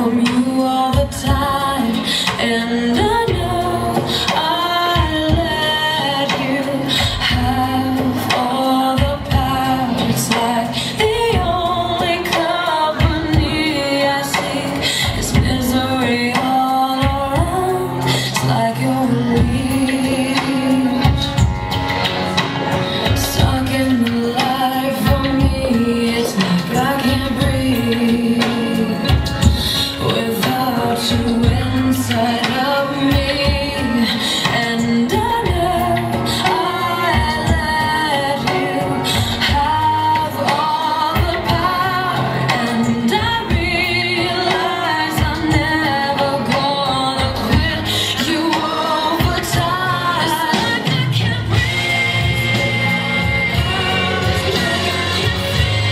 from you all the time, and I know I let you have all the power. It's like the only company I seek is misery all around. It's like you're a leech stuck in the light for me. It's like I can't breathe without you inside of me, and I know I let you have all the power, and I realize I'm never gonna quit you over time. It's like I can't breathe. It's like I can't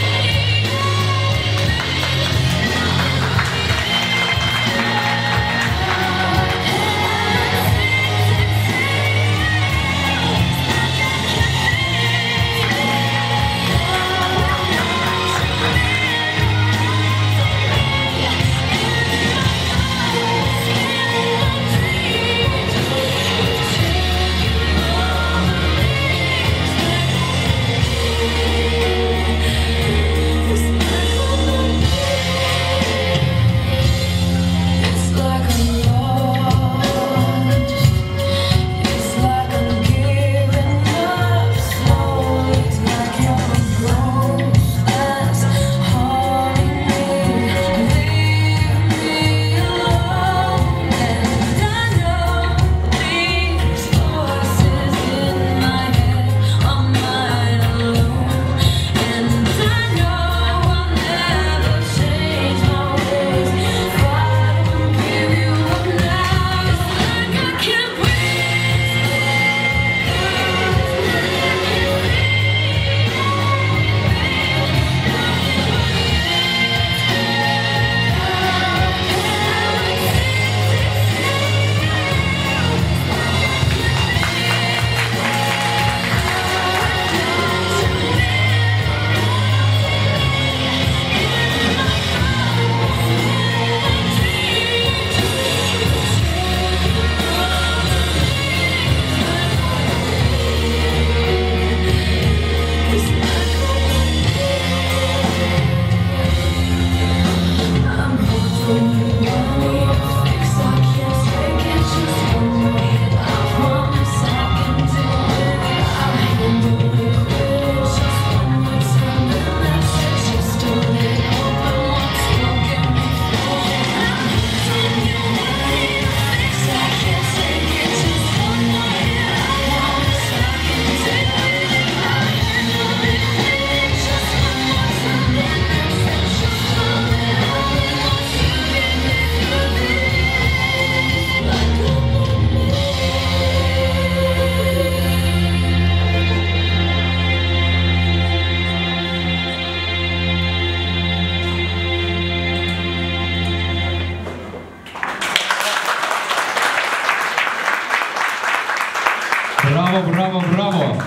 Браво, браво, браво!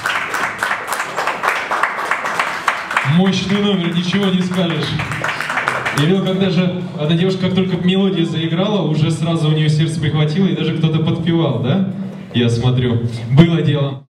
Мощный номер, ничего не скажешь. Я видел, когда же эта девушка, как только мелодия заиграла, уже сразу у нее сердце прихватило, и даже кто-то подпевал, да? Я смотрю. Было дело.